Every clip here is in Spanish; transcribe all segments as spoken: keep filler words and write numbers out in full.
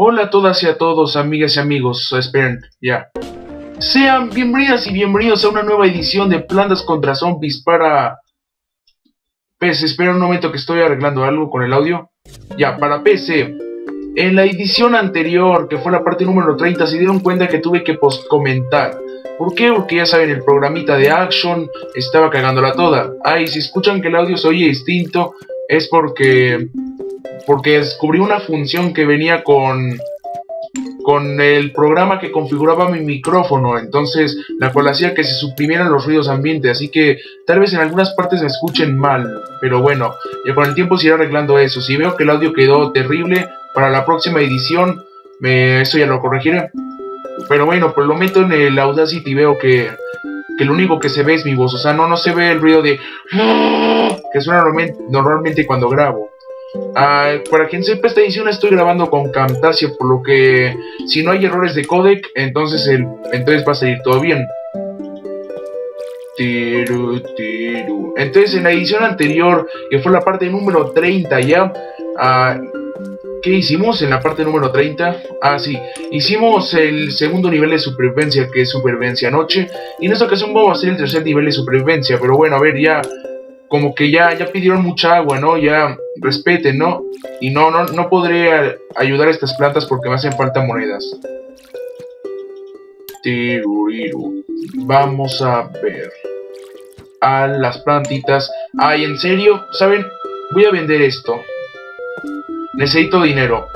Hola a todas y a todos, amigas y amigos. Esperen, ya. Sean bienvenidas y bienvenidos a una nueva edición de Plantas contra Zombies para... P C. Espera un momento que estoy arreglando algo con el audio. Ya, para P C. En la edición anterior, que fue la parte número treinta, se dieron cuenta que tuve que post-comentar. ¿Por qué? Porque ya saben, el programita de Action estaba cagándola toda. Ay, si escuchan que el audio se oye distinto, es porque... Porque descubrí una función que venía con... con el programa que configuraba mi micrófono, entonces la cual hacía que se suprimieran los ruidos ambientes, así que tal vez en algunas partes me escuchen mal, pero bueno, ya con el tiempo se irá arreglando eso. Si veo que el audio quedó terrible, para la próxima edición, me, eso ya lo corregiré. Pero bueno, por el momento en el Audacity veo que, que lo único que se ve es mi voz, o sea, no, no se ve el ruido de... que suena normalmente, normalmente cuando grabo. Uh, para quien sepa, esta edición estoy grabando con Camtasia, por lo que si no hay errores de codec, entonces, el, entonces va a salir todo bien. Tiru, tiru. Entonces en la edición anterior, que fue la parte número treinta ya, uh, ¿qué hicimos en la parte número treinta? Ah, sí, hicimos el segundo nivel de supervivencia, que es supervivencia noche, y en esta ocasión vamos a hacer el tercer nivel de supervivencia, pero bueno, a ver, ya... Como que ya, ya pidieron mucha agua, ¿no? Ya respeten, ¿no? Y no, no, no podré ayudar a estas plantas porque me hacen falta monedas. Tiruriru. Vamos a ver. A las plantitas. Ay, ¿en serio? ¿Saben? Voy a vender esto. Necesito dinero.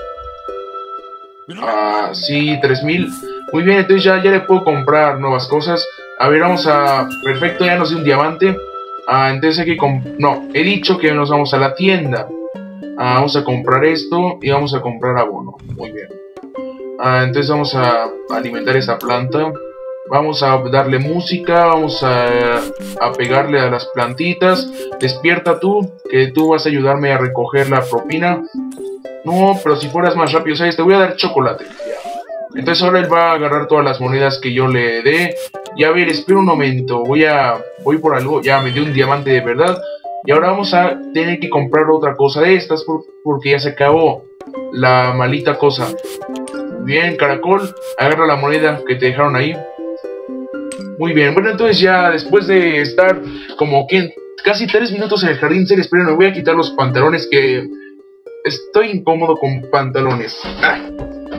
Ah, sí, tres mil. Muy bien, entonces ya, ya le puedo comprar nuevas cosas. A ver, vamos a... Perfecto, ya nos dio un diamante. Ah, entonces hay que comp... No, he dicho que nos vamos a la tienda. Ah, vamos a comprar esto y vamos a comprar abono. Muy bien. Ah, entonces vamos a alimentar esta planta. Vamos a darle música. Vamos a, a pegarle a las plantitas. Despierta tú, que tú vas a ayudarme a recoger la propina. No, pero si fueras más rápido, ¿sabes? Te voy a dar chocolate. Entonces ahora él va a agarrar todas las monedas que yo le dé. Y a ver, espera un momento, voy a... Voy por algo, ya me dio un diamante de verdad. Y ahora vamos a tener que comprar otra cosa de estas por, porque ya se acabó la malita cosa. Bien, caracol, agarra la moneda que te dejaron ahí. Muy bien, bueno, entonces ya después de estar como que casi tres minutos en el jardín, se esperen, me voy a quitar los pantalones que... Estoy incómodo con pantalones. Ay.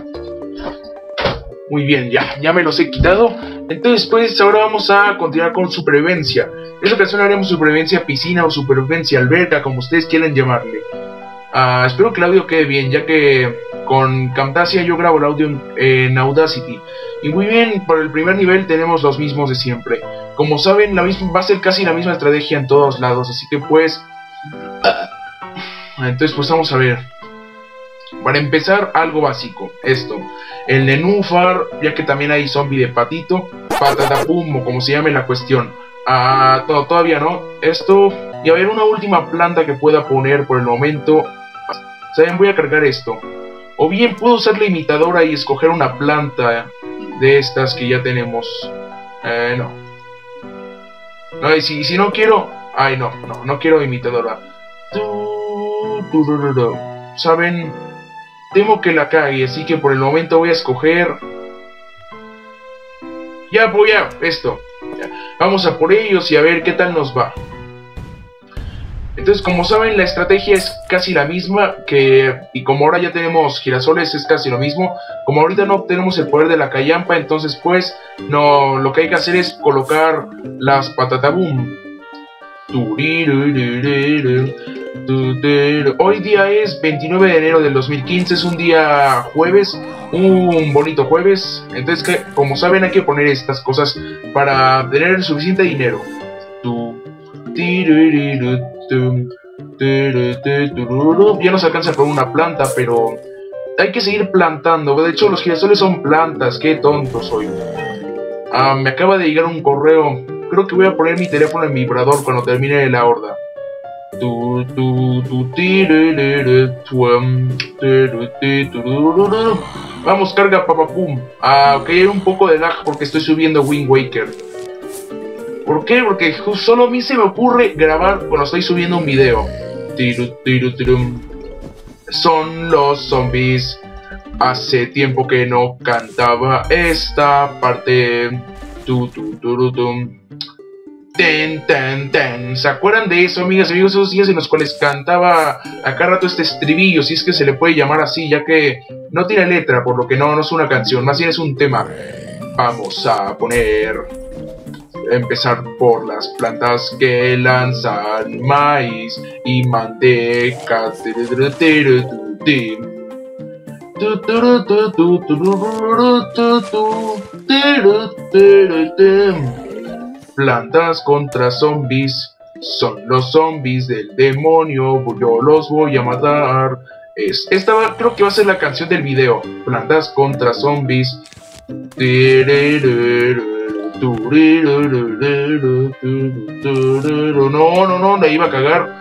Muy bien, ya, ya me los he quitado. Entonces pues ahora vamos a continuar con supervivencia. En esta ocasión haremos supervivencia piscina o supervivencia alberca, como ustedes quieran llamarle. uh, Espero que el audio quede bien, ya que con Camtasia yo grabo el audio en, en Audacity. Y muy bien, por el primer nivel tenemos los mismos de siempre. Como saben, la misma, va a ser casi la misma estrategia en todos lados. Así que pues... Uh, entonces pues vamos a ver. Para empezar, algo básico, esto, el nenúfar, ya que también hay zombie de patito, patatapum, o como se llame la cuestión. Ah, todo, todavía no, esto, y a ver una última planta que pueda poner por el momento. Saben, voy a cargar esto, o bien puedo usar la imitadora y escoger una planta de estas que ya tenemos. Eh, no. No, y si, si no quiero, ay no, no, no quiero imitadora. Saben... Temo que la cague, así que por el momento voy a escoger... Ya voy a... esto. Ya. Vamos a por ellos y a ver qué tal nos va. Entonces, como saben, la estrategia es casi la misma que... Y como ahora ya tenemos girasoles, es casi lo mismo. Como ahorita no obtenemos el poder de la callampa, entonces pues... no, lo que hay que hacer es colocar las patataboom. Hoy día es veintinueve de enero del dos mil quince, es un día jueves, un bonito jueves. Entonces, que, como saben, hay que poner estas cosas para tener suficiente dinero. Ya nos alcanza por una planta, pero hay que seguir plantando. De hecho, los girasoles son plantas, qué tonto soy. Ah, me acaba de llegar un correo. Creo que voy a poner mi teléfono en vibrador cuando termine la horda. Vamos, carga, papapum. Ah, ok, hay un poco de lag porque estoy subiendo Wind Waker. ¿Por qué? Porque solo a mí se me ocurre grabar cuando estoy subiendo un video. Son los zombies. Hace tiempo que no cantaba esta parte. Tu, tu, tu, tu, tu. Ten, ten, ten. ¿Se acuerdan de eso, amigas y amigos? Esos días en los cuales cantaba a cada rato este estribillo, si es que se le puede llamar así, ya que no tiene letra, por lo que no, no es una canción, más bien es un tema. Vamos a poner... Empezar por las plantas que lanzan maíz y manteca. Plantas contra zombies. Son los zombies del demonio. Yo los voy a matar. Es, esta va, creo que va a ser la canción del video. Plantas contra zombies. No, no, no, la iba a cagar.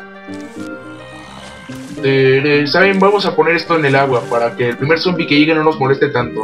¿Saben? Vamos a poner esto en el agua para que el primer zombie que llegue no nos moleste tanto.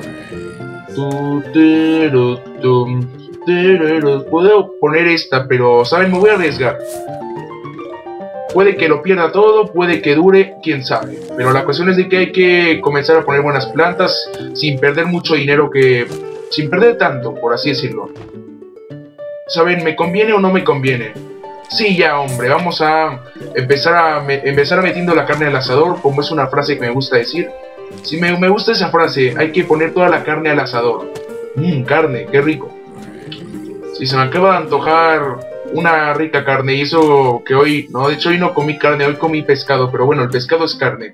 Puedo poner esta, pero ¿saben? Me voy a arriesgar. Puede que lo pierda todo, puede que dure, quién sabe. Pero la cuestión es de que hay que comenzar a poner buenas plantas sin perder mucho dinero que... Sin perder tanto, por así decirlo. ¿Saben? ¿Me conviene o no me conviene? Sí, ya, hombre, vamos a empezar a me empezar a metiendo la carne al asador, como es una frase que me gusta decir. Si me, me gusta esa frase, hay que poner toda la carne al asador. Mmm, carne, qué rico. Si se me acaba de antojar una rica carne, y eso que hoy, no, de hecho hoy no comí carne, hoy comí pescado, pero bueno, el pescado es carne.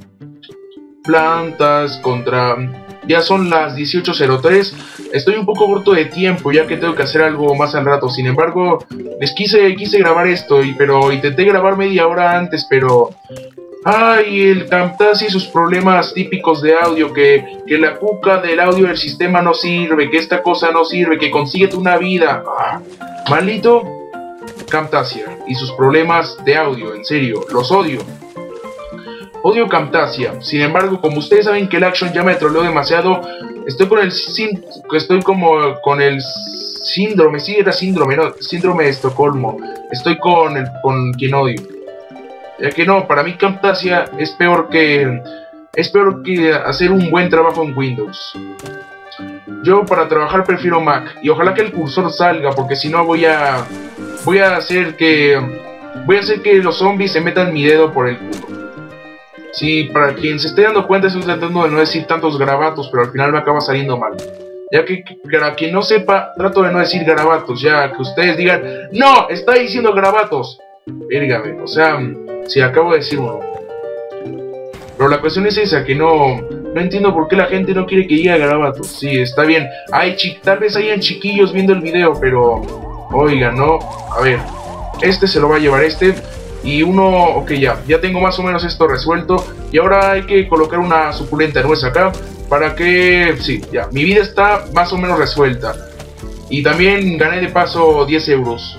Plantas contra... Ya son las dieciocho cero tres, estoy un poco corto de tiempo ya que tengo que hacer algo más al rato. Sin embargo, les quise, quise grabar esto, y, pero intenté grabar media hora antes, pero... Ay, el Camtasia y sus problemas típicos de audio, que, que la cuca del audio del sistema no sirve, que esta cosa no sirve, que consíguete una vida. Ah, maldito Camtasia y sus problemas de audio, en serio, los odio. Odio Camtasia. Sin embargo, como ustedes saben que el Action ya me troleó demasiado, estoy con el estoy como con el síndrome, sí era síndrome, no, síndrome de Estocolmo. Estoy con el con quien odio. Ya que no, para mí Camtasia es peor que es peor que hacer un buen trabajo en Windows. Yo para trabajar prefiero Mac, y ojalá que el cursor salga, porque si no voy a voy a hacer que voy a hacer que los zombies se metan mi dedo por el culo. Sí, para quien se esté dando cuenta, estoy tratando de no decir tantos garabatos, pero al final me acaba saliendo mal. Ya que, para quien no sepa, trato de no decir garabatos, ya que ustedes digan, ¡no! ¡Está diciendo garabatos! Vérgame, o sea, si acabo de decir uno. Pero la cuestión es esa, que no, no entiendo por qué la gente no quiere que diga garabatos. Sí, está bien, hay chi tal vez hayan chiquillos viendo el video, pero... Oigan, no, a ver, este se lo va a llevar este... Y uno, ok, ya, ya tengo más o menos esto resuelto. Y ahora hay que colocar una suculenta nuez acá, para que, sí, ya, mi vida está más o menos resuelta. Y también gané de paso diez euros.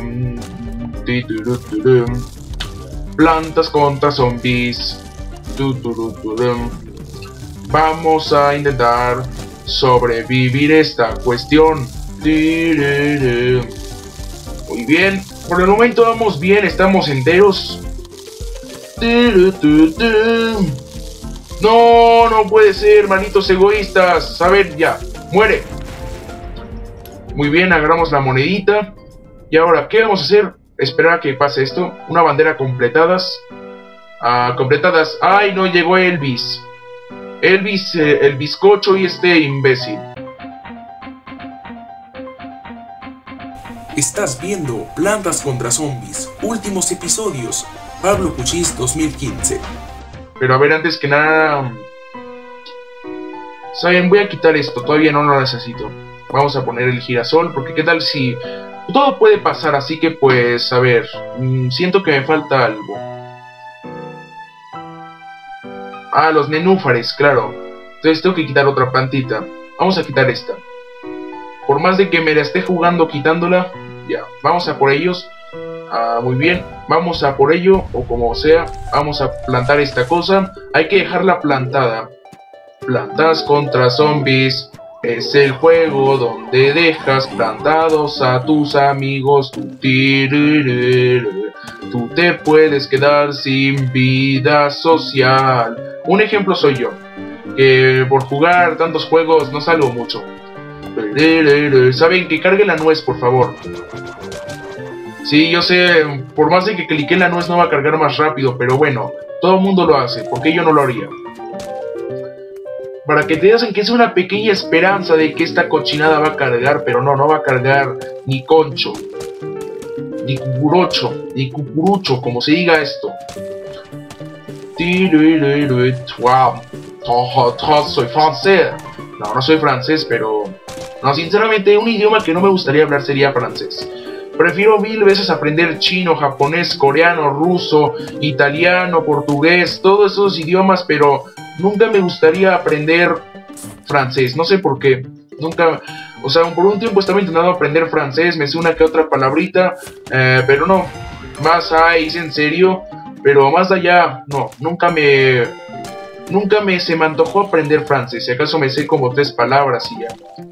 Plantas contra zombies. Vamos a intentar sobrevivir esta cuestión. Muy bien. Por el momento vamos bien, estamos enteros. No, no puede ser, malditos egoístas. A ver, ya, muere. Muy bien, agarramos la monedita. Y ahora, ¿qué vamos a hacer? Esperar a que pase esto. Una bandera completadas. Ah, completadas. Ay, no llegó Elvis. Elvis, eh, el bizcocho y este imbécil. Estás viendo Plantas contra Zombies, últimos episodios, Pablo Cuchis dos mil quince. Pero a ver, antes que nada... Saben, voy a quitar esto, todavía no lo necesito. Vamos a poner el girasol, porque qué tal si... Todo puede pasar, así que pues, a ver... Mmm, siento que me falta algo. Ah, los nenúfares, claro. Entonces tengo que quitar otra plantita. Vamos a quitar esta. Por más de que me la esté jugando quitándola, ya, vamos a por ellos. Ah, muy bien, vamos a por ello, o como sea, vamos a plantar esta cosa. Hay que dejarla plantada. Plantas contra zombies, es el juego donde dejas plantados a tus amigos. Tú te puedes quedar sin vida social. Un ejemplo soy yo. que por jugar tantos juegos no salgo mucho. Saben, que cargue la nuez, por favor. Sí, yo sé, por más de que clique en la nuez no va a cargar más rápido, pero bueno, todo el mundo lo hace, ¿por qué yo no lo haría? Para que te digan que es una pequeña esperanza de que esta cochinada va a cargar, pero no, no va a cargar ni concho, ni cucurocho, ni cucurucho, como se diga esto. Wow, soy francés. No, no soy francés, pero... No, sinceramente, un idioma que no me gustaría hablar sería francés. Prefiero mil veces aprender chino, japonés, coreano, ruso, italiano, portugués, todos esos idiomas, pero nunca me gustaría aprender francés. No sé por qué. Nunca... O sea, por un tiempo estaba intentando aprender francés, me sé una que otra palabrita, eh, pero no. Más hay, en serio. Pero más allá, no, nunca me... Nunca me se me antojó aprender francés. Si acaso me sé como tres palabras y ya.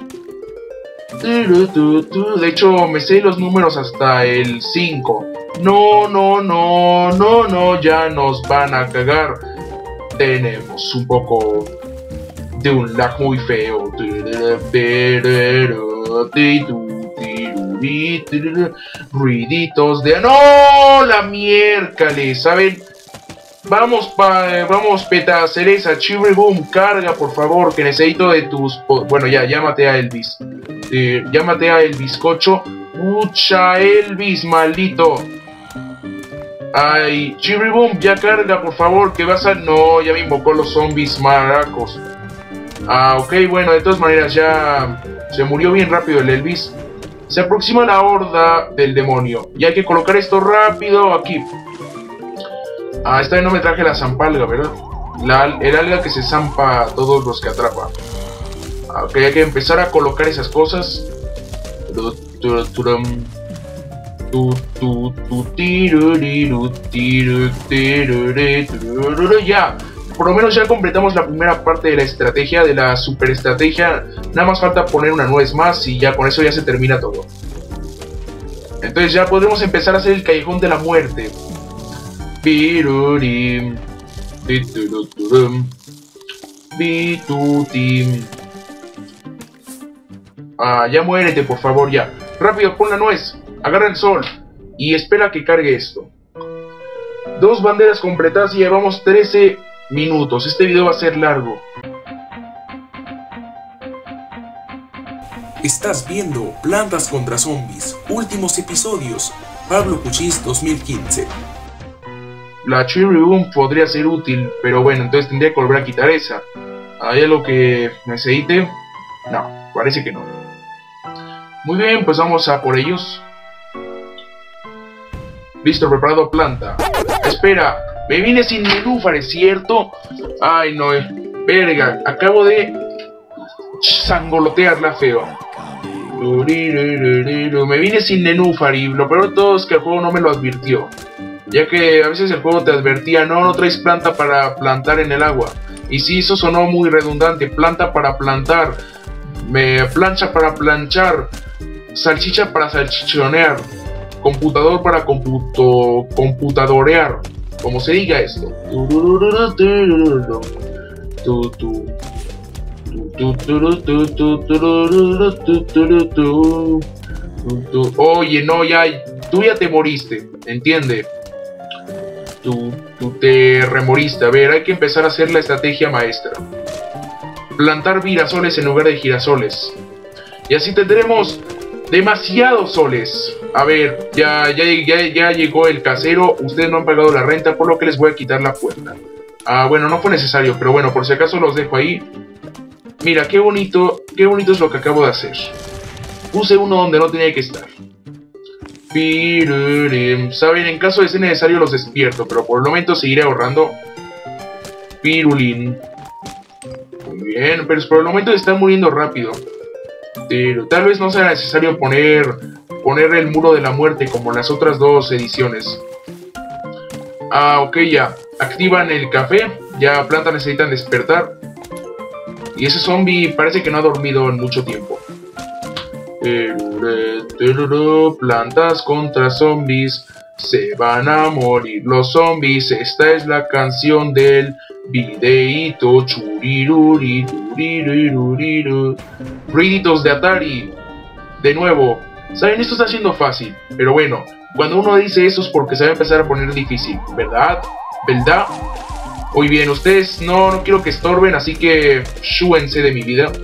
De hecho, me sé los números hasta el cinco. No, no, no, no, no, ya nos van a cagar. Tenemos un poco de un lag muy feo. Ruiditos de... ¡No! La miércoles, ¿saben? Vamos, pa, vamos, peta cereza, Cherry Boom, carga, por favor, que necesito de tus... Bueno, ya, llámate a Elvis. Eh, llámate a el bizcocho. Pucha, Elvis, maldito. Ay, Cherry Boom, ya carga, por favor, que vas a... No, ya me invocó los zombies maracos. Ah, ok, bueno, de todas maneras, ya... Se murió bien rápido el Elvis. Se aproxima la horda del demonio. Y hay que colocar esto rápido aquí. Ah, esta vez no me traje la zampalga, ¿verdad? La, el alga que se zampa a todos los que atrapa. Ah, ok, hay que empezar a colocar esas cosas. Ya, por lo menos ya completamos la primera parte de la estrategia, de la super estrategia. Nada más falta poner una nuez más y ya con eso ya se termina todo. Entonces ya podemos empezar a hacer el callejón de la muerte. Pirurim, pituruturum, pitutim. Ah, ya muérete, por favor, ya. Rápido, pon la nuez. Agarra el sol. Y espera que cargue esto. Dos banderas completadas y llevamos trece minutos. Este video va a ser largo. Estás viendo Plantas contra Zombies, últimos episodios, Pablo Puchis dos mil quince. La Cherry Boom podría ser útil, pero bueno, entonces tendría que volver a quitar esa. ¿Hay algo que necesite? No, parece que no. Muy bien, pues vamos a por ellos. Listo, preparado, planta. Espera, me vine sin nenúfares, ¿cierto? Ay, no, eh. Verga, acabo de sangolotearla feo. Me vine sin nenúfar y lo peor de todo es que el juego no me lo advirtió. Ya que a veces el juego te advertía, no, no traes planta para plantar en el agua. Y sí, eso sonó muy redundante, planta para plantar, me plancha para planchar, salchicha para salchichonear, computador para computo, computadorear, como se diga esto. Oye, no, ya, tú ya te moriste, ¿entiende? Tú, tú te remoriste. A ver, hay que empezar a hacer la estrategia maestra. Plantar girasoles en lugar de girasoles. Y así tendremos demasiados soles. A ver, ya, ya, ya, ya llegó el casero. Ustedes no han pagado la renta, por lo que les voy a quitar la puerta. Ah, bueno, no fue necesario, pero bueno, por si acaso los dejo ahí. Mira, qué bonito, qué bonito es lo que acabo de hacer. Puse uno donde no tenía que estar. Pirurim. Saben, en caso de ser necesario los despierto, pero por el momento seguiré ahorrando. Pirulín. Muy bien, pero por el momento están muriendo rápido. Pero tal vez no sea necesario poner, poner el muro de la muerte como en las otras dos ediciones. Ah, ok, ya. Activan el café. Ya Planta necesitan despertar. Y ese zombie parece que no ha dormido en mucho tiempo. Plantas contra zombies. Se van a morir los zombies. Esta es la canción del videíto. Churiruri, turiruriru. Ruiditos de Atari. De nuevo. Saben, esto está siendo fácil. Pero bueno, cuando uno dice eso es porque se va a empezar a poner difícil. ¿Verdad? ¿Verdad? Muy bien, ustedes no, no quiero que estorben, así que shúense de mi vida.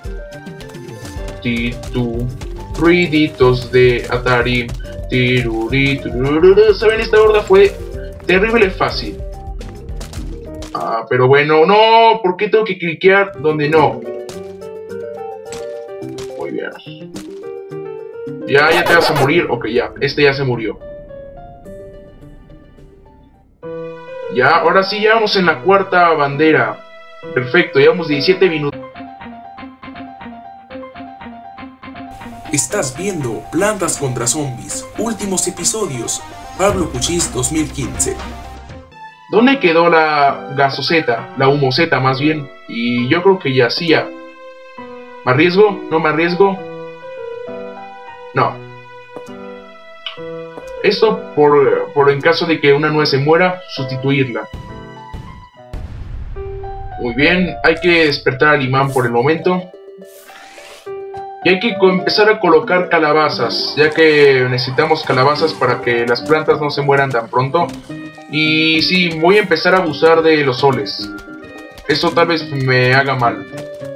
Titu, ruiditos de Atari. Tiruri, turururu. Saben, esta horda fue terrible fácil. Ah, pero bueno, no, ¿por qué tengo que cliquear donde no? Muy bien. Ya, ya te vas a morir. Ok, ya, este ya se murió. Ya, ahora sí, ya vamos en la cuarta bandera. Perfecto, llevamos diecisiete minutos. Estás viendo Plantas contra Zombies, últimos episodios, Pablo Puchis dos mil quince. ¿Dónde quedó la gasoseta? La humoseta más bien. Y yo creo que ya hacía. ¿Me arriesgo? ¿No me arriesgo? No. Esto por, por en caso de que una nuez se muera, sustituirla. Muy bien, hay que despertar al imán por el momento. Y hay que empezar a colocar calabazas, ya que necesitamos calabazas para que las plantas no se mueran tan pronto. Y sí, voy a empezar a abusar de los soles. Eso tal vez me haga mal.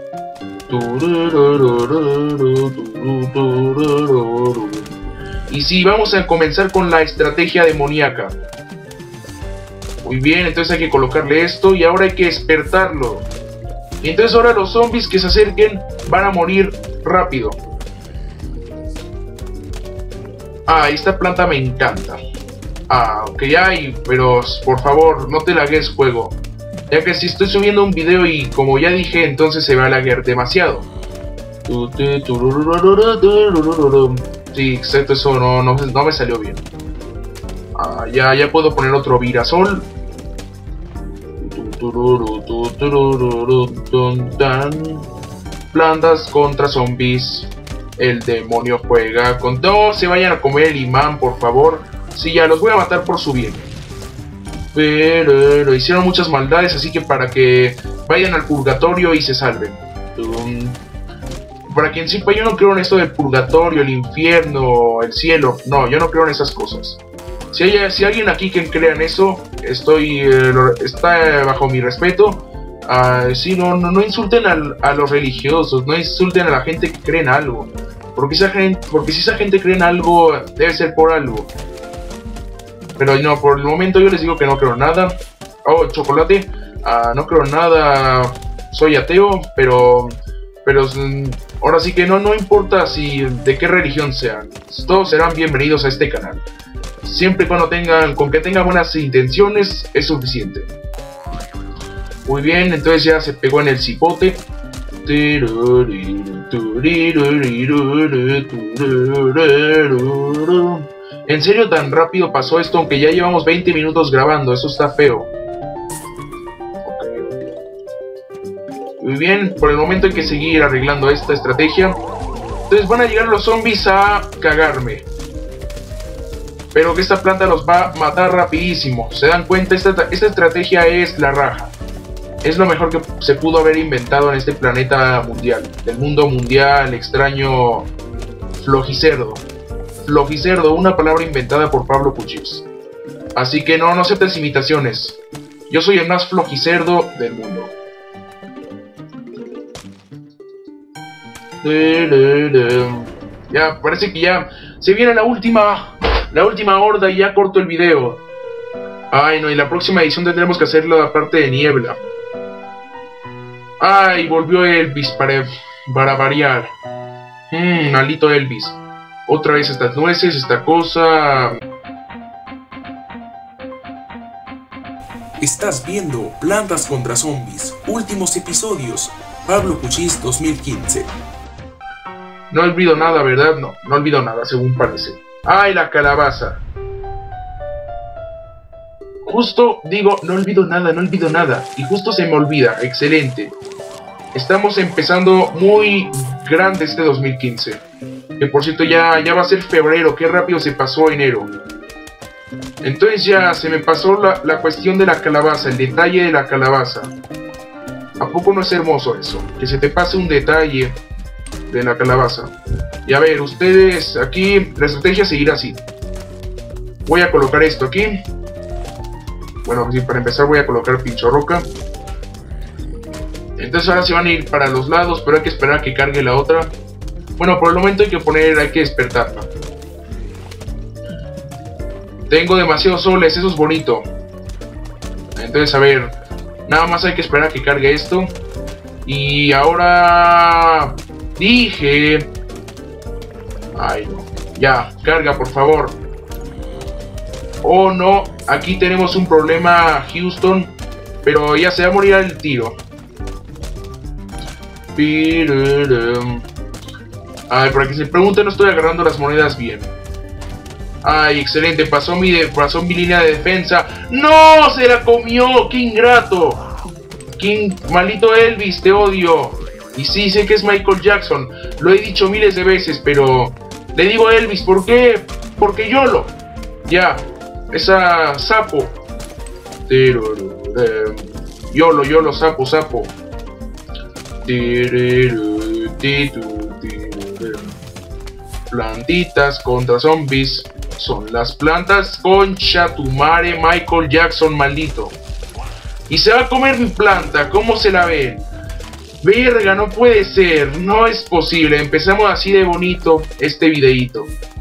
Y sí, vamos a comenzar con la estrategia demoníaca. Muy bien, entonces hay que colocarle esto y ahora hay que despertarlo. Y entonces ahora los zombies que se acerquen van a morir rápido. Ah, esta planta me encanta. Ah, ok, hay, pero por favor, no te lagues, juego. Ya que si estoy subiendo un video y como ya dije, entonces se va a laguear demasiado. Sí, excepto eso no, no, no me salió bien. Ah, ya, ya puedo poner otro virasol. Plantas contra zombies. El demonio juega con... No se vayan a comer el imán, por favor. Sí, ya los voy a matar por su bien. Pero hicieron muchas maldades, así que para que vayan al purgatorio y se salven. Para quien sepa, yo no creo en esto del purgatorio, el infierno, el cielo. No, yo no creo en esas cosas. Si hay, si alguien aquí que crea en eso, estoy eh, está bajo mi respeto. Uh, sí, no, no, no insulten al, a los religiosos, no insulten a la gente que cree en algo. Porque, esa gente, porque si esa gente cree en algo, debe ser por algo. Pero no, por el momento yo les digo que no creo en nada. Oh, chocolate. Uh, no creo en nada. Soy ateo, pero... Pero ahora sí que no, no importa si de qué religión sean. Todos serán bienvenidos a este canal. Siempre y cuando tengan, con que tengan buenas intenciones, es suficiente. Muy bien, entonces ya se pegó en el cipote. ¿En serio tan rápido pasó esto? Aunque ya llevamos veinte minutos grabando, eso está feo. Muy bien, por el momento hay que seguir arreglando esta estrategia. Entonces van a llegar los zombies a cagarme. Pero que esta planta los va a matar rapidísimo. ¿Se dan cuenta? Esta, esta estrategia es la raja. Es lo mejor que se pudo haber inventado en este planeta mundial. Del mundo mundial extraño flojicerdo. Flojicerdo, una palabra inventada por Pablo Puchis. Así que no, no aceptes imitaciones. Yo soy el más flojicerdo del mundo. Ya, parece que ya se viene la última, la última horda y ya corto el video. Ay, no, y la próxima edición tendremos que hacerlo la parte de niebla. Ay, volvió Elvis para, para variar. Mmm, maldito Elvis. Otra vez estas nueces, esta cosa. Estás viendo Plantas contra Zombies, últimos episodios, Pablo Puchis dos mil quince. No olvido nada, ¿verdad? No, no olvido nada, según parece. ¡Ay, la calabaza! Justo digo, no olvido nada, no olvido nada. Y justo se me olvida. Excelente. Estamos empezando muy grande este dos mil quince. Que por cierto ya, ya va a ser febrero. Qué rápido se pasó enero. Entonces ya se me pasó la, la cuestión de la calabaza, el detalle de la calabaza. ¿A poco no es hermoso eso? Que se te pase un detalle de la calabaza. Y a ver, ustedes, aquí la estrategia seguirá así. Voy a colocar esto aquí. Bueno, sí, para empezar voy a colocar pincho roca. Entonces ahora se van a ir para los lados, pero hay que esperar a que cargue la otra. Bueno, por el momento hay que poner, hay que despertarla. Tengo demasiados soles, eso es bonito. Entonces, a ver, nada más hay que esperar a que cargue esto. Y ahora... Dije... Ay, no. Ya, carga, por favor. Oh, no. Aquí tenemos un problema, Houston. Pero ya se va a morir al tiro. Ay, para que se pregunte, no estoy agarrando las monedas bien. Ay, excelente. Pasó mi, de, pasó mi línea de defensa. ¡No! ¡Se la comió! ¡Qué ingrato! ¡Qué maldito Elvis! ¡Te odio! Y sí, sé que es Michael Jackson. Lo he dicho miles de veces, pero... Le digo a Elvis, ¿por qué? Porque YOLO. Ya. Esa sapo. YOLO, YOLO, sapo, sapo. Plantitas contra zombies. Son las plantas, concha tu madre, Michael Jackson, maldito. Y se va a comer mi planta, ¿cómo se la ven? Verga, no puede ser, no es posible. Empezamos así de bonito este videito.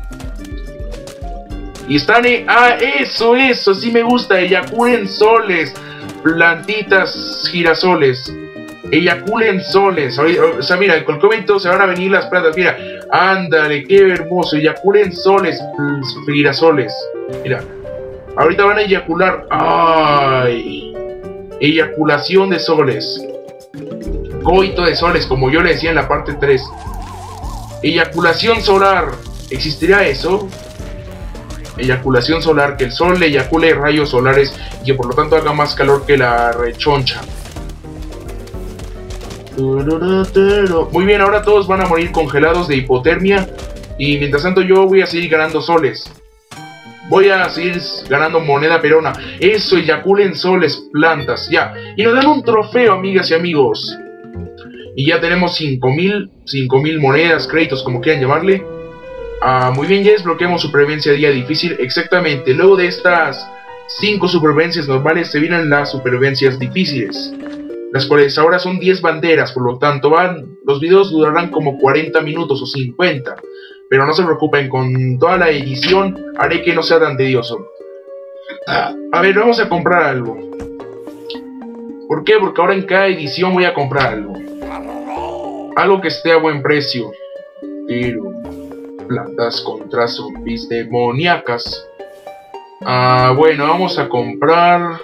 Y están en... Ah, eso, eso, sí me gusta. Eyaculen soles. Plantitas girasoles. Eyaculen soles. O sea, mira, con el comento se van a venir las plantas. Mira, ándale, qué hermoso. Eyaculen soles, girasoles. Mira, ahorita van a eyacular. Ay, eyaculación de soles. Coito de soles, como yo le decía en la parte tres. Eyaculación solar. ¿Existirá eso? Eyaculación solar, que el sol eyacule rayos solares y que por lo tanto haga más calor que la rechoncha. Muy bien, ahora todos van a morir congelados de hipotermia. Y mientras tanto yo voy a seguir ganando soles. Voy a seguir ganando moneda perona. Eso, eyaculen soles, plantas, ya. Y nos dan un trofeo, amigas y amigos. Y ya tenemos cinco mil monedas, créditos, como quieran llamarle. Ah, muy bien, ya desbloqueamos supervivencia día difícil. Exactamente, luego de estas cinco supervivencias normales se vienen las supervivencias difíciles, las cuales ahora son diez banderas. Por lo tanto, van, los videos durarán como cuarenta minutos o cincuenta. Pero no se preocupen, con toda la edición haré que no sea tan tedioso. Ah, a ver, vamos a comprar algo. ¿Por qué? Porque ahora en cada edición voy a comprar algo. Algo que esté a buen precio. Pero... plantas contra zombies demoníacas. Ah, bueno, vamos a comprar...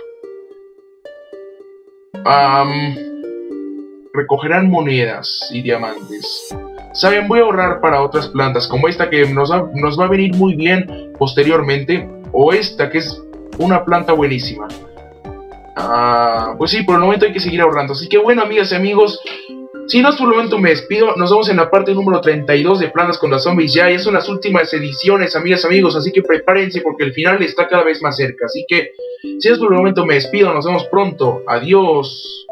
Um, recogerán monedas y diamantes. Saben, voy a ahorrar para otras plantas, como esta que nos va, nos va a venir muy bien posteriormente. O esta que es una planta buenísima. Ah, pues sí, por el momento hay que seguir ahorrando. Así que bueno, amigas y amigos, si no es por el momento me despido. Nos vemos en la parte número treinta y dos de Plantas contra Zombies. Ya, ya son las últimas ediciones, amigas y amigos. Así que prepárense porque el final está cada vez más cerca. Así que si es por el momento me despido. Nos vemos pronto. Adiós.